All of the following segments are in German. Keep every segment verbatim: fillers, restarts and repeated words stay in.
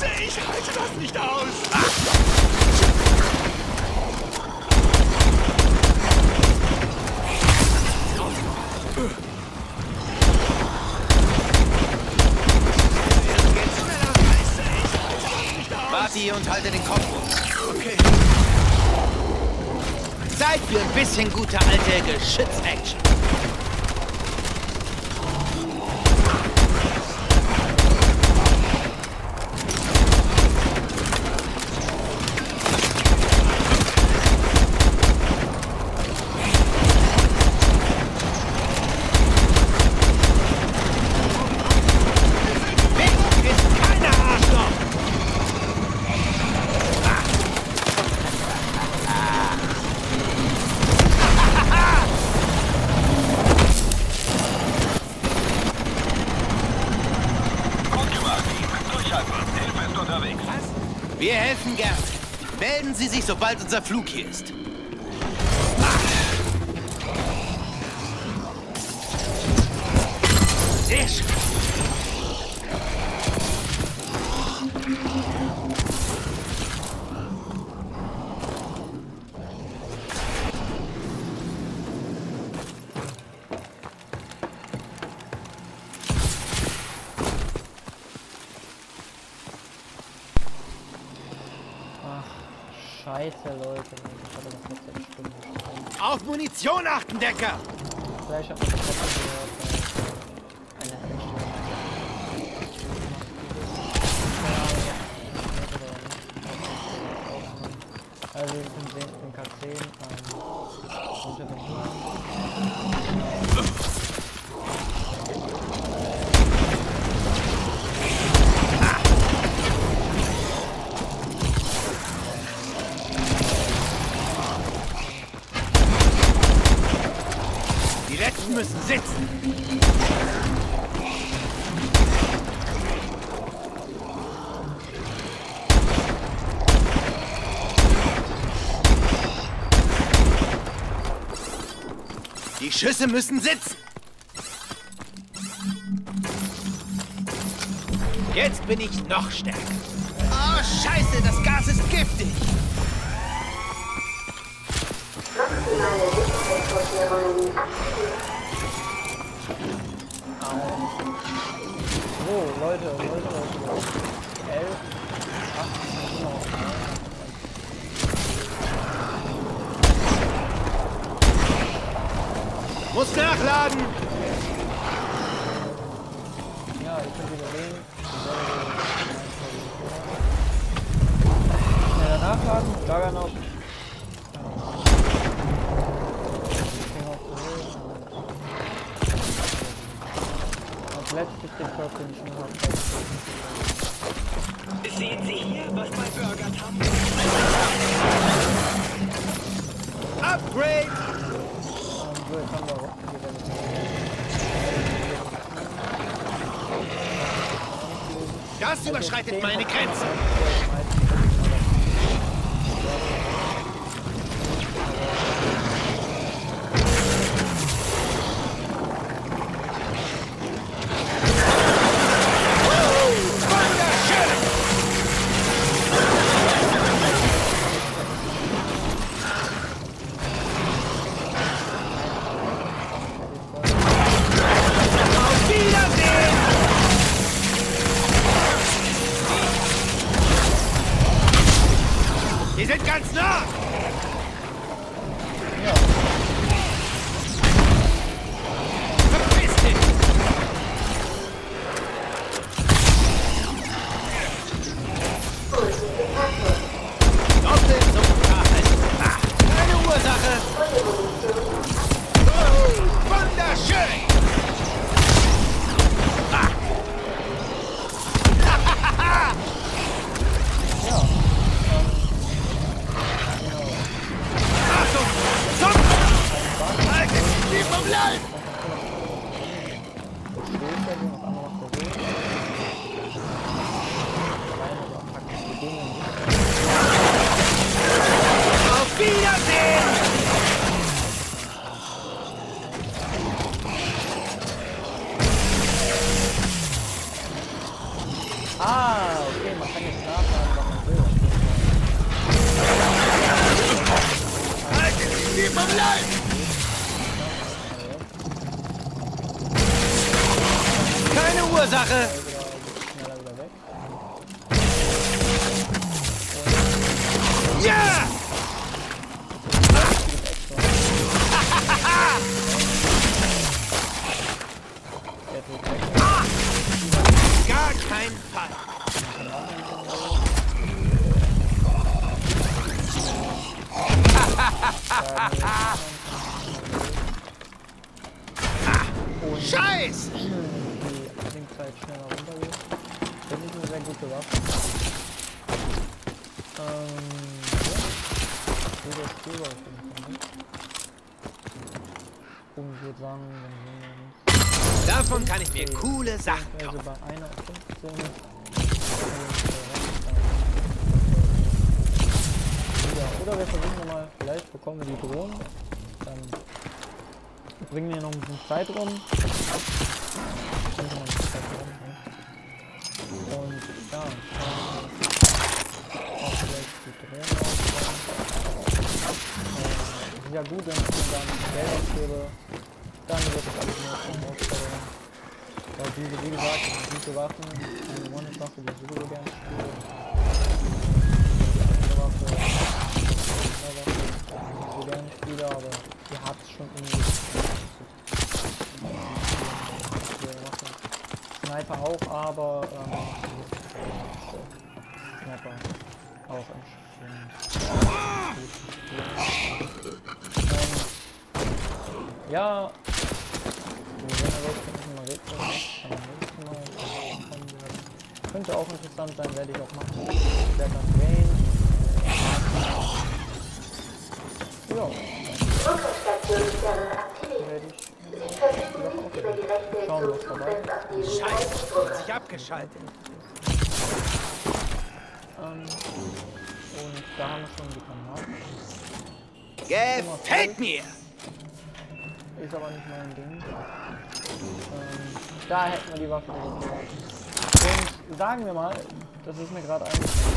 Scheiße, ich halte das nicht aus! Ah. Warte hier und halte den Kopf hoch. Okay. Zeit für ein bisschen gute alte Geschütz-Action. Wir helfen gern. Melden Sie sich, sobald unser Flug hier ist. Sehr schön. Scheiße, Leute. Ich hatte das letzte Stunde schon. Auf Munition achten, Decker! Vielleicht hat man das letzte gehört, äh, eine Einstellung. Also wir sind in K zehn, ähm, unter dem Die Letzten müssen sitzen. Die Schüsse müssen sitzen. Jetzt bin ich noch stärker. Oh, Scheiße, das Gas ist giftig. So, Leute, Leute, Leute. elf, acht, genau. Muss nachladen. Ja, ich könnt wieder sehen. Schneller nachladen, Juggernaut. Letztes Stück den ich noch habe. Sehen Sie hier, was mein Burger haben? Upgrade! Und so, jetzt haben wir auch Das überschreitet meine Grenze. Die sind ganz nah! Ja. Verpiss dich! Doppelt so Klarheit. Ah, keine Ursache! Oh, wunderschön! Ah. Achtung! Sonst! Halt den vom Leib! Auf Wiedersehen! Ah, okay, man kann jetzt Gib ihm Leib! Keine Ursache! Schneller wieder weg. Ja! Gar kein Fall. Scheiß! Die Abklingzeit schneller runtergeht. Das ist eine sehr gute Waffe. Ähm, ja. Guter Spielball auf jeden Fall. Und ich würde sagen, dann sehen wir uns. Davon kann ich mir coole Sachen Also kaufen. bei einer auf fünfzehn. Ja, oder wir versuchen nochmal, vielleicht bekommen wir die Drohnen. Dann bringen wir noch ein bisschen Zeit rum. Und ja, auch vielleicht die Drohnen aufbauen. Äh, ja gut, wenn ich mir dann Geld ausgebe, dann wird es alles nur eine Herausforderung. Weil diese, wie gesagt, gute Waffen, eine One-Hit-Waffe, die ich sowieso gerne spiele. Die andere Waffe, die Waffe, die ich so gerne spiele, aber die hat es schon irgendwie. Sniper auch, aber ähm, Sniper auch entsprechend gut. Ähm, ja, die Generation ist immer Rätsel, kann man nächstes Mal kommen werden. Könnte auch interessant sein, werde ich auch machen. Ich werde dann Rain. Ja. Werde ich. Schauen, was dabei ist. Scheiße, hat sich abgeschaltet. Ähm, und da haben wir schon die Granaten. Gefällt mir! Ist aber nicht mein Ding. Ähm, da hätten wir die Waffe nicht. Und sagen wir mal, das ist mir gerade eingefallen.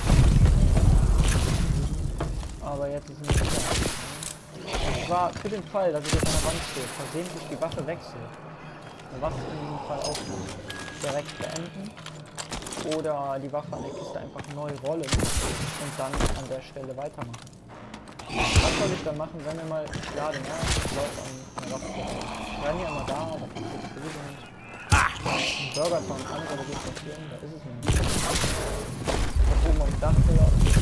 Aber jetzt ist es nicht klar. Und zwar für den Fall, dass ich jetzt an der Wand stehe, versehentlich die Waffe wechselt. Eine Waffe in diesem Fall auch direkt beenden. Oder die Waffe an der Kiste einfach neu rollen und dann an der Stelle weitermachen. Was soll ich dann machen, wenn wir mal laden? Ja, ich laufe an einer Waffe. Ich renne ja immer da, da ist jetzt sowieso nicht. Ein Burgertown kann ich aber gut passieren, da ist es nicht. Ich oben am Dach will auch die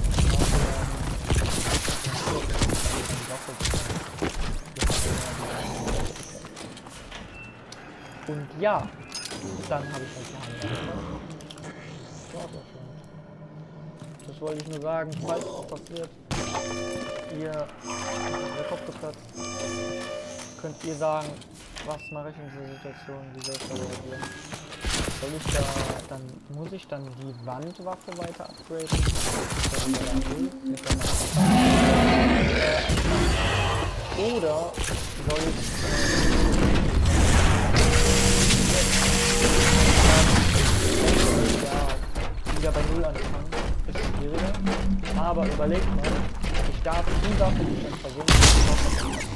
Und ja, dann habe ich halt die Hand. Das war's auch schon. Das wollte ich nur sagen, falls es passiert, ihr der Kopf geplatzt, könnt ihr sagen, was mache ich in dieser Situation, wie soll ich da reagieren? Soll ich da, dann muss ich dann die Wandwaffe weiter upgraden? Oder soll ich ja, wieder bei Null anfangen? Ist schwieriger. Aber überlegt mal, ich darf die Waffe, die ich dann versuche, benutzen.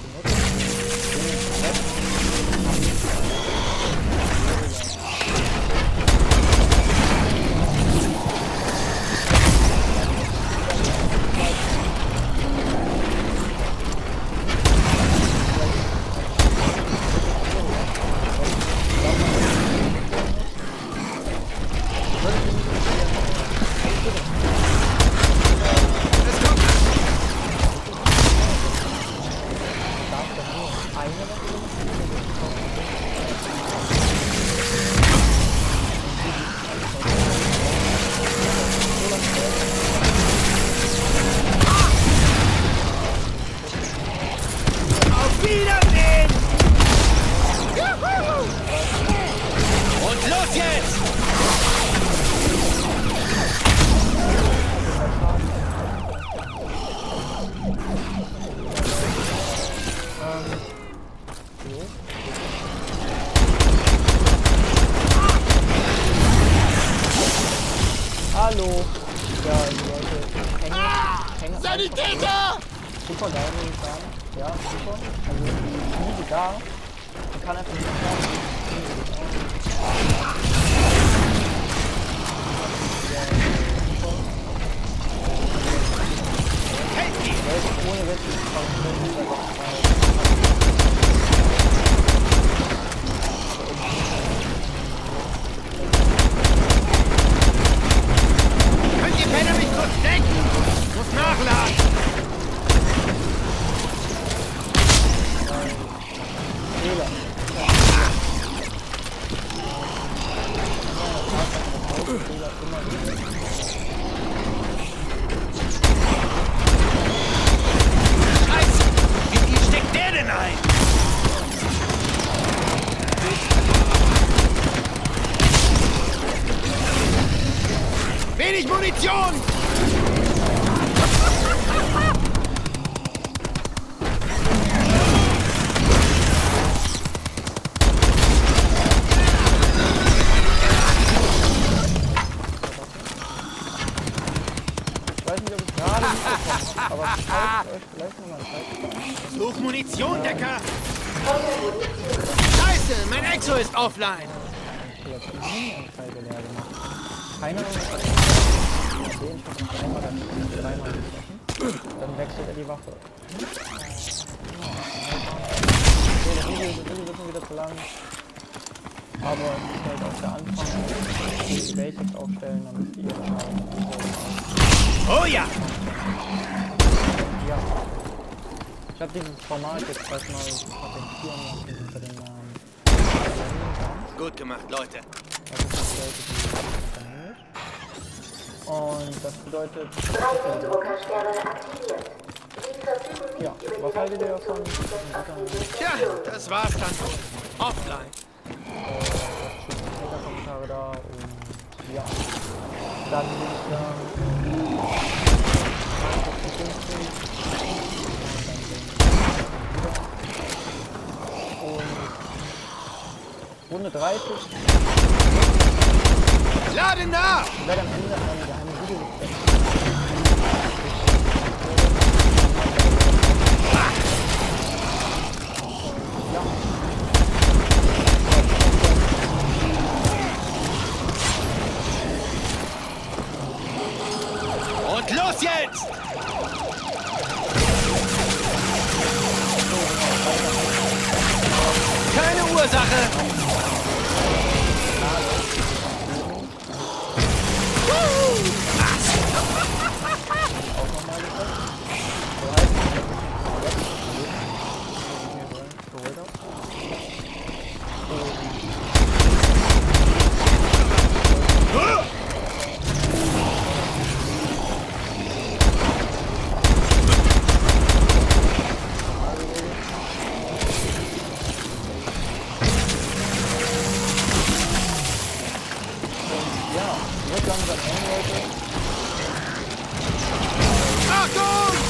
Sanitäter! super geil, muss ich sagen. Ja, super. Also die Liebe da. Man kann einfach nicht ohne Witz, Könnt ihr Penner mich kurz denken? Ich muss nachladen. Fehler. Scheiße! Wie viel steckt der denn ein? Wenig Munition! Ich weiß nicht, ob ich gerade mitbekommen habe, aber schaut euch vielleicht nochmal ein Such Munition, Decker! Scheiße, mein Exo ist offline! Ich habe die Minenanzeige leer gemacht. Keiner von uns hat gesehen, ich habe noch einmal dann dreimal getroffen. Dann wechselt er die Waffe. Okay, das Video ist ein bisschen wieder zu lang. Aber es ist halt auch der Anfang. Die Basics aufstellen, damit ihr Oh ja! Ja. Ich habe dieses Format jetzt erstmal patentieren lassen unter dem Namen. Gut gemacht, Leute. Das bedeutet, und das bedeutet. Druckersterne aktiviert. Ja, was haltet ihr davon? Tja, das war's dann wohl. Offline. Kommentare da und ja. Dann würde ich sagen. Und Runde dreißig. Lade nach! Ich werde am Ende ein geheimes Video besprechen. Ja. Und los jetzt! Keine Ursache! Wird langsam eng, Leute. Achtung!